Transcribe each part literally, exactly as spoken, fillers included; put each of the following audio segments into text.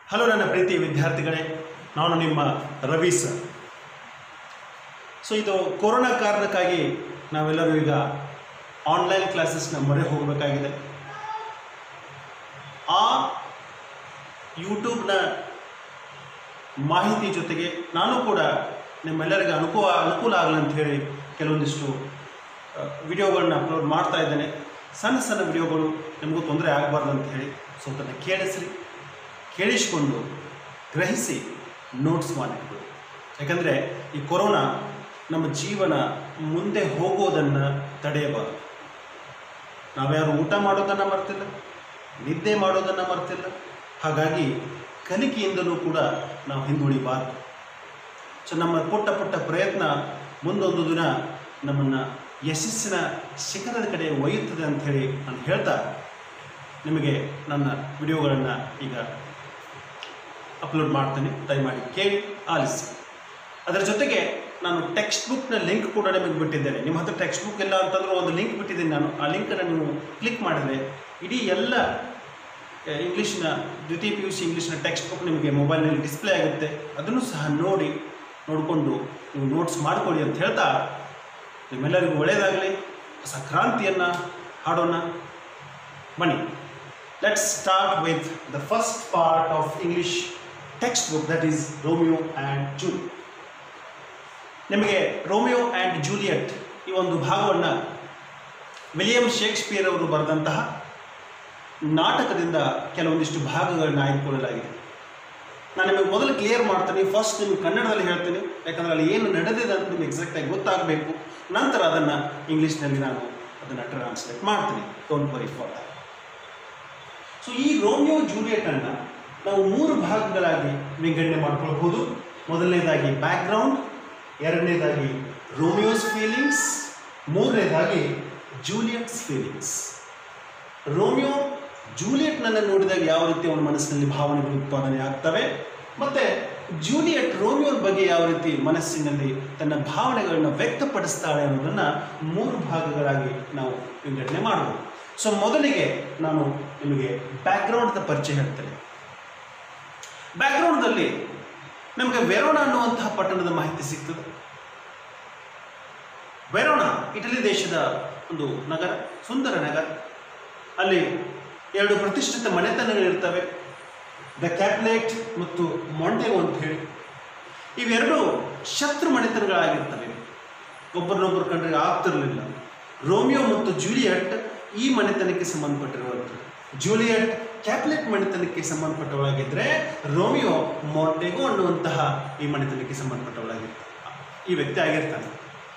Hello ನನ್ನ ಪ್ರೀತಿ ವಿದ್ಯಾರ್ಥಿಗಳೇ, ನಾನು ನಿಮ್ಮ ರವಿ ಸರ್. ಸೊ ಇದು ಕೊರೋನಾ ಕಾರಣಕ್ಕಾಗಿ ನಾವೆಲ್ಲರೂ ಈಗ ಆನ್ಲೈನ್ ಕ್ಲಾಸಸ್ನ ಮೊರೆ ಹೋಗಬೇಕಾಗಿದೆ. ಆ ಯೂಟ್ಯೂಬ್ನ ಮಾಹಿತಿ ಜೊತೆಗೆ ನಾನು ಕೂಡ ನಿಮ್ಮೆಲ್ಲರಿಗೆ ಅನುಕೂಲ ಅನುಕೂಲ ಆಗಲಿ ಅಂತ ಹೇಳಿ ಕೆಲವೊಂದಿಷ್ಟು ವಿಡಿಯೋಗಳನ್ನ ಅಪ್ಲೋಡ್ ಮಾಡ್ತಾ ಇದ್ದೇನೆ. ಸಣ್ಣ ಸಣ್ಣ ವಿಡಿಯೋಗಳು ನಿಮಗೂ ತೊಂದರೆ ಆಗಬಾರ್ದು ಅಂತ ಹೇಳಿ ಸೊ ಅದನ್ನು ಕೇಳಿಸ್ರಿ, ಕೇಳಿಸಿಕೊಂಡು ಗ್ರಹಿಸಿ ನೋಟ್ಸ್ ಮಾಡಿಕೊಳ್ಳಿ. ಯಾಕಂದರೆ ಈ ಕೊರೋನಾ ನಮ್ಮ ಜೀವನ ಮುಂದೆ ಹೋಗೋದನ್ನು ತಡೆಯಬಾರದು. ನಾವ್ಯಾರು ಊಟ ಮಾಡೋದನ್ನು ಮರ್ತಿಲ್ಲ, ನಿದ್ದೆ ಮಾಡೋದನ್ನು ಮರ್ತಿಲ್ಲ. ಹಾಗಾಗಿ ಕಲಿಕೆಯಿಂದಲೂ ಕೂಡ ನಾವು ಹಿಂದುಳಿಬಾರ್ದು. ಸೊ ನಮ್ಮ ಪುಟ್ಟ ಪುಟ್ಟ ಪ್ರಯತ್ನ ಮುಂದೊಂದು ದಿನ ನಮ್ಮನ್ನು ಯಶಸ್ಸಿನ ಶಿಖರದ ಕಡೆ ಒಯ್ಯುತ್ತದೆ ಅಂಥೇಳಿ ನಾನು ಹೇಳ್ತಾ ನಿಮಗೆ ನನ್ನ ವಿಡಿಯೋಗಳನ್ನು ಈಗ ಅಪ್ಲೋಡ್ ಮಾಡ್ತೀನಿ. ದಯಮಾಡಿ ಕೇಳಿ ಆಲಿಸಿ. ಅದರ ಜೊತೆಗೆ ನಾನು ಟೆಕ್ಸ್ಟ್ ಬುಕ್ನ ಲಿಂಕ್ ಕೂಡ ನಿಮಗೆ ಬಿಟ್ಟಿದ್ದೇನೆ. ನಿಮ್ಮ ಹತ್ರ ಟೆಕ್ಸ್ಟ್ ಬುಕ್ ಇಲ್ಲ ಅಂತಂದರೂ ಒಂದು ಲಿಂಕ್ ಬಿಟ್ಟಿದ್ದೀನಿ ನಾನು. ಆ ಲಿಂಕನ್ನು ನೀವು ಕ್ಲಿಕ್ ಮಾಡಿದರೆ ಇಡೀ ಎಲ್ಲ ಇಂಗ್ಲೀಷ್ನ ದ್ವಿತೀಯ ಪಿ ಯು ಸಿ ಇಂಗ್ಲೀಷ್ನ ಟೆಕ್ಸ್ಟ್ ಬುಕ್ ನಿಮಗೆ ಮೊಬೈಲ್ನಲ್ಲಿ ಡಿಸ್ಪ್ಲೇ ಆಗುತ್ತೆ. ಅದನ್ನು ಸಹ ನೋಡಿ ನೋಡಿಕೊಂಡು ನೀವು ನೋಟ್ಸ್ ಮಾಡಿಕೊಳ್ಳಿ ಅಂತ ಹೇಳ್ತಾ ನಿಮ್ಮೆಲ್ಲರಿಗೂ ಒಳ್ಳೆಯದಾಗಲಿ. ಹೊಸ ಕ್ರಾಂತಿಯನ್ನು ಹಾಡೋಣ ಬನ್ನಿ. Let's start with the first part of English textbook, that is Romeo and Juliet. ನಿಮಗೆ ರೋಮಿಯೋ ಆ್ಯಂಡ್ ಜೂಲಿಯಟ್ ಈ ಒಂದು ಭಾಗವನ್ನು ವಿಲಿಯಂ ಶೇಕ್ಸ್ಪಿಯರ್ ಅವರು ಬರೆದಂತಹ ನಾಟಕದಿಂದ ಕೆಲವೊಂದಿಷ್ಟು ಭಾಗಗಳನ್ನ ಆಯ್ದುಕೊಳ್ಳಲಾಗಿದೆ. ನಾನು ನಿಮಗೆ ಮೊದಲು ಕ್ಲಿಯರ್ ಮಾಡ್ತೀನಿ. ಫಸ್ಟ್ ನಿಮಗೆ ಕನ್ನಡದಲ್ಲಿ ಹೇಳ್ತೀನಿ, ಯಾಕಂದರೆ ಅಲ್ಲಿ ಏನು ನಡೆದಿದೆ ಅಂತ ನಿಮಗೆ ಎಕ್ಸಾಕ್ಟಾಗಿ ಗೊತ್ತಾಗಬೇಕು. ನಂತರ ಅದನ್ನು ಇಂಗ್ಲೀಷ್ನಲ್ಲಿ ನಾನು ಅದನ್ನು ಟ್ರಾನ್ಸ್ಲೇಟ್ ಮಾಡ್ತೀನಿ. Don't worry for that. So ಈ ರೋಮಿಯೋ ಜೂಲಿಯಟನ್ನು ನಾವು ಮೂರು ಭಾಗಗಳಾಗಿ ವಿಂಗಡಣೆ ಮಾಡ್ಕೊಳ್ಬೋದು. ಮೊದಲನೇದಾಗಿ ಬ್ಯಾಕ್ಗ್ರೌಂಡ್, ಎರಡನೇದಾಗಿ ರೋಮಿಯೋಸ್ ಫೀಲಿಂಗ್ಸ್, ಮೂರನೇದಾಗಿ ಜೂಲಿಯಟ್ಸ್ ಫೀಲಿಂಗ್ಸ್. ರೋಮಿಯೋ ಜೂಲಿಯಟ್ನನ್ನು ನೋಡಿದಾಗ ಯಾವ ರೀತಿ ಅವನ ಮನಸ್ಸಿನಲ್ಲಿ ಭಾವನೆಗಳು ಉತ್ಪಾದನೆ ಆಗ್ತವೆ, ಮತ್ತು ಜೂಲಿಯಟ್ ರೋಮಿಯೋನ ಬಗ್ಗೆ ಯಾವ ರೀತಿ ಮನಸ್ಸಿನಲ್ಲಿ ತನ್ನ ಭಾವನೆಗಳನ್ನು ವ್ಯಕ್ತಪಡಿಸ್ತಾಳೆ ಅನ್ನೋದನ್ನು ಮೂರು ಭಾಗಗಳಾಗಿ ನಾವು ವಿಂಗಡಣೆ ಮಾಡಬಹುದು. ಸೊ ಮೊದಲಿಗೆ ನಾನು ನಿಮಗೆ ಬ್ಯಾಕ್ಗ್ರೌಂಡ್ನ ಪರಿಚಯ ಹೇಳ್ತೇನೆ. ಬ್ಯಾಕ್ಗ್ರೌಂಡ್ನಲ್ಲಿ ನಮಗೆ ವೆರೋನಾ ಅನ್ನುವಂತಹ ಪಟ್ಟಣದ ಮಾಹಿತಿ ಸಿಗ್ತದೆ. ವೆರೋನಾ ಇಟಲಿ ದೇಶದ ಒಂದು ನಗರ, ಸುಂದರ ನಗರ. ಅಲ್ಲಿ ಎರಡು ಪ್ರತಿಷ್ಠಿತ ಮನೆತನಗಳಿರ್ತವೆ, ದ ಕ್ಯಾಪ್ಲೆಟ್ ಮತ್ತು ಮಾಂಟೆಗೋ ಅಂತ ಹೇಳಿ. ಇವೆರಡು ಶತ್ರು ಮನೆತನಗಳಾಗಿರ್ತವೆ, ಒಬ್ಬರನ್ನೊಬ್ಬರು ಕಂಡ್ರೆ ಆಗ್ತಿರಲಿಲ್ಲ. ರೋಮಿಯೋ ಮತ್ತು ಜೂಲಿಯಟ್ ಈ ಮನೆತನಕ್ಕೆ ಸಂಬಂಧಪಟ್ಟಿರುವಂಥದ್ದು. ಜೂಲಿಯಟ್ ಕ್ಯಾಪ್ಲೆಟ್ ಮನೆತನಕ್ಕೆ ಸಂಬಂಧಪಟ್ಟವಳಾಗಿದ್ದರೆ ರೋಮಿಯೋ ಮಾಂಟೆಗೋ ಅನ್ನುವಂತಹ ಈ ಮನೆತನಕ್ಕೆ ಸಂಬಂಧಪಟ್ಟವಳಾಗಿರ್ತಾನೆ, ಈ ವ್ಯಕ್ತಿ ಆಗಿರ್ತಾನೆ.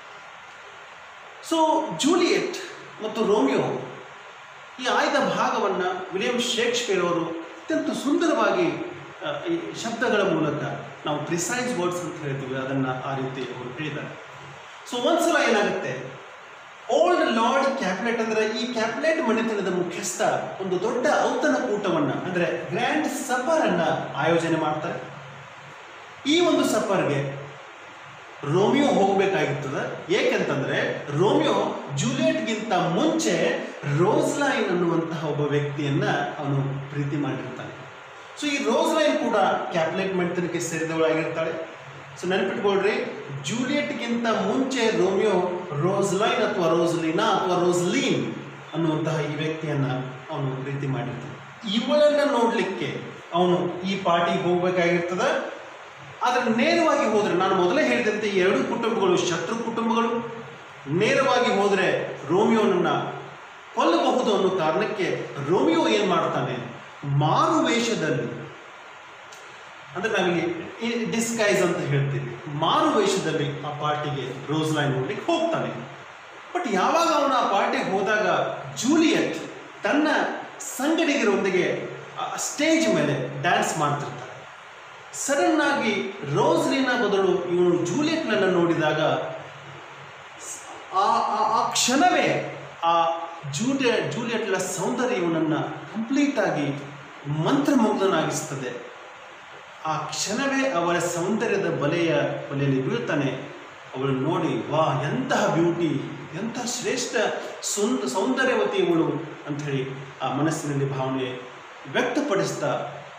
ಸೊ ಜೂಲಿಯಟ್ ಮತ್ತು ರೋಮಿಯೋ ಈ ಆಯ್ದ ಭಾಗವನ್ನು ವಿಲಿಯಂ ಶೇಕ್ಸ್ಪಿಯರ್ ಅವರು ಅತ್ಯಂತ ಸುಂದರವಾಗಿ ಈ ಶಬ್ದಗಳ ಮೂಲಕ, ನಾವು ಪ್ರಿಸೈಸ್ ವರ್ಡ್ಸ್ ಅಂತ ಹೇಳ್ತೀವಿ, ಅದನ್ನು ಆ ರೀತಿ ಅವರು ಹೇಳಿದ್ದಾರೆ. ಸೊ ಒಂದ್ಸಲ ಏನಾಗುತ್ತೆ, ಓಲ್ಡ್ ಲಾರ್ಡ್ ಕ್ಯಾಪ್ಲೆಟ್ ಅಂದರೆ ಈ ಕ್ಯಾಪ್ಲೆಟ್ ಮನೆತನದ ಮುಖ್ಯಸ್ಥ ಒಂದು ದೊಡ್ಡ ಔತಣ ಕೂಟವನ್ನು ಅಂದರೆ ಗ್ರ್ಯಾಂಡ್ ಸಫರ್ ಅನ್ನು ಆಯೋಜನೆ ಮಾಡ್ತಾರೆ. ಈ ಒಂದು ಸಫರ್ಗೆ ರೋಮಿಯೋ ಹೋಗಬೇಕಾಗಿರ್ತದೆ. ಏಕೆಂತಂದರೆ ರೋಮಿಯೋ ಜೂಲಿಯಟ್ಗಿಂತ ಮುಂಚೆ ರೋಸ್ಲೈನ್ ಅನ್ನುವಂತಹ ಒಬ್ಬ ವ್ಯಕ್ತಿಯನ್ನು ಅವನು ಪ್ರೀತಿ ಮಾಡಿರ್ತಾನೆ. ಸೊ ಈ ರೋಸ್ಲೈನ್ ಕೂಡ ಕ್ಯಾಪ್ಲೆಟ್ ಮನೆತನಕ್ಕೆ ಸೇರಿದವಳಾಗಿರ್ತಾಳೆ. ಸೊ ನೆನಪಿಟ್ಕೊಳ್ರಿ, ಜೂಲಿಯಟ್ಗಿಂತ ಮುಂಚೆ ರೋಮಿಯೋ ರೋಸ್ಲೈನ್ ಅಥವಾ ರೋಸ್ಲಿನಾ ಅಥವಾ ರೋಸ್ಲೀನ್ ಅನ್ನುವಂತಹ ಈ ವ್ಯಕ್ತಿಯನ್ನು ಅವನು ಪ್ರೀತಿ ಮಾಡಿರ್ತಾನೆ. ಇವಳನ್ನು ನೋಡಲಿಕ್ಕೆ ಅವನು ಈ ಪಾರ್ಟಿಗೆ ಹೋಗಬೇಕಾಗಿರ್ತದೆ. ಆದರೆ ನೇರವಾಗಿ ಹೋದರೆ, ನಾನು ಮೊದಲೇ ಹೇಳಿದಂತೆ ಈ ಎರಡು ಕುಟುಂಬಗಳು ಶತ್ರು ಕುಟುಂಬಗಳು, ನೇರವಾಗಿ ಹೋದರೆ ರೋಮಿಯೋನನ್ನು ಕೊಲ್ಲಬಹುದು ಅನ್ನೋ ಕಾರಣಕ್ಕೆ ರೋಮಿಯೋ ಏನು ಮಾಡ್ತಾನೆ, ಮಾರು ವೇಷದಲ್ಲಿ, ಅಂದರೆ ನಾವಿಲ್ಲಿ ಡಿಸ್ಗೈಸ್ ಅಂತ ಹೇಳ್ತೀವಿ, ಮಾರು ವೇಷದಲ್ಲಿ ಆ ಪಾರ್ಟಿಗೆ ರೋಸ್ಲೈನ್ ನೋಡ್ಲಿಕ್ಕೆ ಹೋಗ್ತಾನೆ. ಬಟ್ ಯಾವಾಗ ಅವನು ಆ ಪಾರ್ಟಿಗೆ ಹೋದಾಗ ಜೂಲಿಯಟ್ ತನ್ನ ಸಂಗಡಿಗರೊಂದಿಗೆ ಸ್ಟೇಜ್ ಮೇಲೆ ಡ್ಯಾನ್ಸ್ ಮಾಡ್ತಿರ್ತಾನೆ. ಸಡನ್ ಆಗಿ ರೋಸ್ಲಿನ ಬದಲು ಇವನು ಜೂಲಿಯಟ್ನನ್ನು ನೋಡಿದಾಗ ಆ ಆ ಕ್ಷಣವೇ ಆ ಜೂಲಿಯ ಜೂಲಿಯಟ್ನ ಸೌಂದರ್ಯ ಇವನನ್ನು ಕಂಪ್ಲೀಟಾಗಿ ಮಂತ್ರಮುಗ್ಧನಾಗಿಸ್ತದೆ. ಆ ಕ್ಷಣವೇ ಅವಳ ಸೌಂದರ್ಯದ ಬಲೆಯ ಬಲೆಯಲ್ಲಿ ಬೀಳ್ತಾನೆ. ಅವಳನ್ನು ನೋಡಿ, ವಾ ಎಂತಹ ಬ್ಯೂಟಿ, ಎಂತಹ ಶ್ರೇಷ್ಠ ಸುಂದ ಸೌಂದರ್ಯವತಿ ಇವಳು ಅಂಥೇಳಿ ಆ ಮನಸ್ಸಿನಲ್ಲಿ ಭಾವನೆ ವ್ಯಕ್ತಪಡಿಸ್ತಾ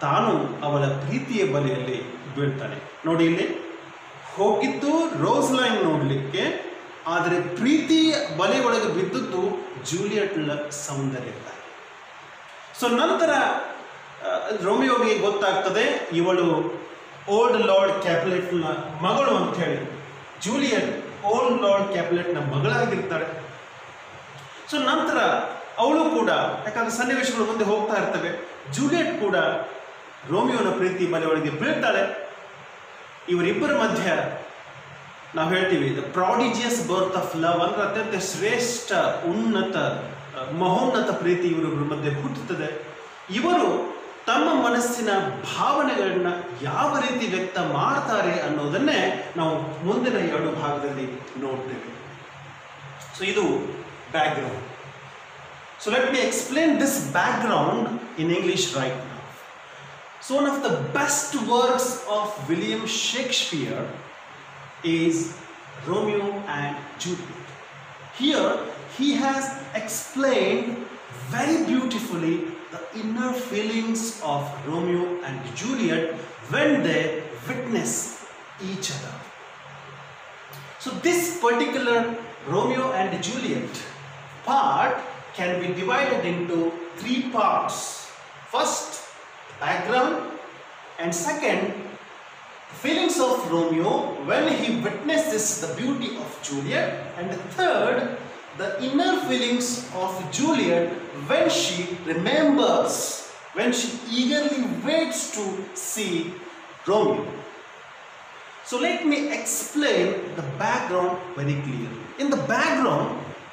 ತಾನು ಅವಳ ಪ್ರೀತಿಯ ಬಲೆಯಲ್ಲಿ ಬೀಳ್ತಾನೆ. ನೋಡಿ, ಇಲ್ಲಿ ಹೋಗಿದ್ದು ರೋಸ್ಲೈನ್ ನೋಡಲಿಕ್ಕೆ, ಆದರೆ ಪ್ರೀತಿಯ ಬಲೆಯೊಳಗೆ ಬಿದ್ದದ್ದು ಜೂಲಿಯಟ್ನ ಸೌಂದರ್ಯಕ್ಕಾಗಿ. ಸೊ ನಂತರ ರೋಮಿಯೋಗೆ ಗೊತ್ತಾಗ್ತದೆ ಇವಳು ಓಲ್ಡ್ ಲಾರ್ಡ್ ಕ್ಯಾಪುಲೆಟ್ನ ಮಗಳು ಅಂತ ಹೇಳಿ. ಜೂಲಿಯಟ್ ಓಲ್ಡ್ ಲಾರ್ಡ್ ಕ್ಯಾಪುಲೆಟ್ನ ಮಗಳಾಗಿರ್ತಾಳೆ. ಸೊ ನಂತರ ಅವಳು ಕೂಡ, ಯಾಕಂದ್ರೆ ಸನ್ನಿವೇಶಗಳು ಮುಂದೆ ಹೋಗ್ತಾ ಇರ್ತವೆ, ಜೂಲಿಯಟ್ ಕೂಡ ರೋಮಿಯೋನ ಪ್ರೀತಿ ಬಲೆಯೊಳಗೆ ಬೀಳ್ತಾಳೆ. ಇವರಿಬ್ಬರ ಮಧ್ಯ ನಾವು ಹೇಳ್ತೀವಿ the prodigious birth of love, ಅಂದ್ರೆ ಅತ್ಯಂತ ಶ್ರೇಷ್ಠ ಉನ್ನತ ಮಹೋನ್ನತ ಪ್ರೀತಿ ಇವರಿಬ್ಬರ ಮಧ್ಯೆ ಹುಟ್ಟುತ್ತದೆ. ಇವರು ತಮ್ಮ ಮನಸ್ಸಿನ ಭಾವನೆಗಳನ್ನ ಯಾವ ರೀತಿ ವ್ಯಕ್ತ ಮಾಡ್ತಾರೆ ಅನ್ನೋದನ್ನೇ ನಾವು ಮುಂದಿನ ಎರಡು ಭಾಗದಲ್ಲಿ ನೋಡ್ತೇವೆ. ಸೊ ಇದು background. So let me explain this background in English right now. So one of the best works of William Shakespeare is Romeo and Juliet. Here he has explained very beautifully the inner feelings of Romeo and Juliet when they witness each other. So this particular Romeo and Juliet part can be divided into three parts. First, background, and second, feelings of Romeo when he witnesses the beauty of Juliet, and third, the inner feelings of Juliet when she remembers, when she eagerly waits to see Romeo. So let me explain the background very clearly. In the background,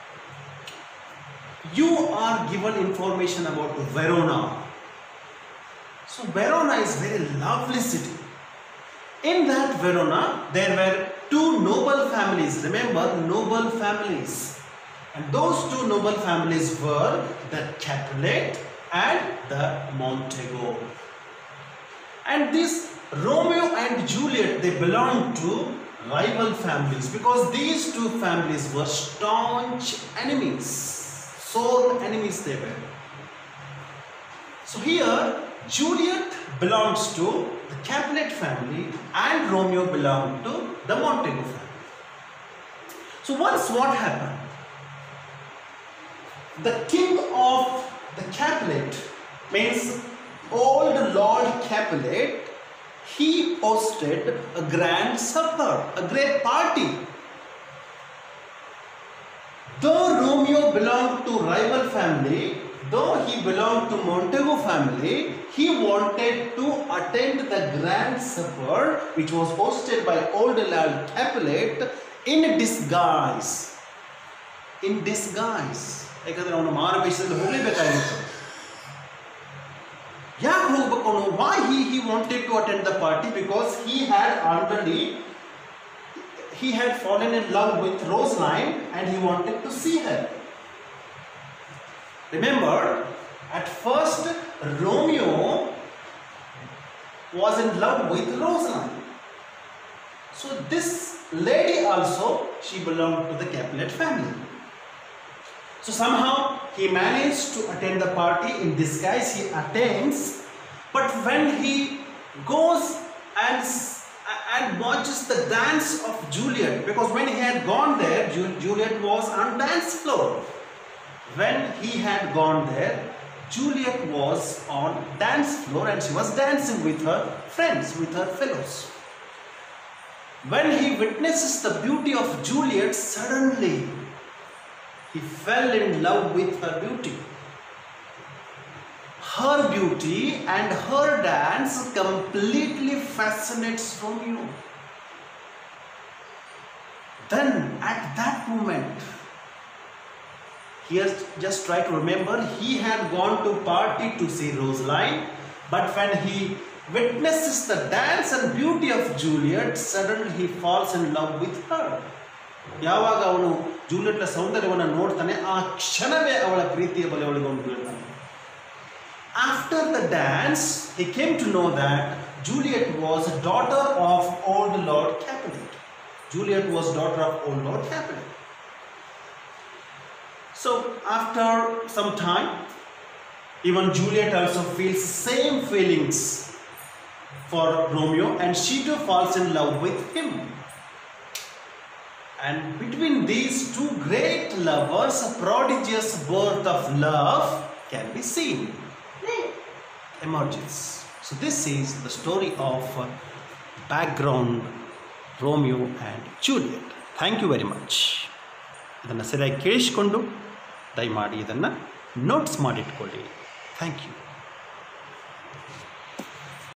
you are given information about Verona. So Verona is a very lovely city. In that Verona, there were two noble families. Remember, noble families. And those two noble families were the Capulet and the Montego. And this Romeo and Juliet, they belonged to rival families, because these two families were staunch enemies. Sworn enemies they were. So here, Juliet belongs to the Capulet family and Romeo belonged to the Montego family. So once what happened? The king of the Capulet, means old Lord Capulet, he hosted a grand supper, a great party. Though Romeo belonged to rival family, though he belonged to Montego family, he wanted to attend the grand supper which was hosted by old Lord Capulet in disguise. In disguise. ಯಾಕಂದ್ರೆ ಅವನು ಮಾರುವೇಷದಲ್ಲಿ ಹೋಗಲೇಬೇಕಾಗಿತ್ತು. ಯಾಕೆ ಹೋಗ್ಬೇಕು ಅವನು? Why he he wanted to attend the party? Because he had already he had fallen in love with Rosaline and he wanted to see her. Remember, at first Romeo was in love with Rosaline. So this lady also, she belonged to the Capulet family. So somehow he managed to attend the party in disguise. He attends, but when he goes and and watches the dance of Juliet, because when he had gone there, Juliet was on dance floor. When he had gone there, Juliet was on dance floor and she was dancing with her friends, with her fellows. When he witnesses the beauty of Juliet, suddenly he fell in love with her beauty. Her beauty and her dance completely fascinates Romeo. Then at that moment, he has just tried to remember, he had gone to party to see Rosaline, but when he witnesses the dance and beauty of Juliet, suddenly he falls in love with her. ಯಾವಾಗ ಅವನು ಜೂಲಿಯಟ್ನ ಸೌಂದರ್ಯವನ್ನು ನೋಡ್ತಾನೆ, ಆ ಕ್ಷಣವೇ ಅವಳ ಪ್ರೀತಿಯ ಬಲೆಯೊಳಗೆ ಅವನು ಬೀಳ್ತಾನೆ. After the dance, he came to know that Juliet was a daughter of old Lord Capulet. Juliet was daughter of old Lord Capulet. So after some time, even Juliet also feels same feelings for Romeo and she too falls in love with him. And between these two great lovers, a prodigious birth of love can be seen, emerges. So this is the story of uh, background Romeo and Juliet. Thank you very much. ಇದನ್ನು ಸರಿಯಾಗಿ ಕೇಳಿಸಿಕೊಂಡು ದಯಮಾಡಿ ಇದನ್ನು notes ಮಾಡಿಟ್ಕೊಳ್ಳಿ. Thank you.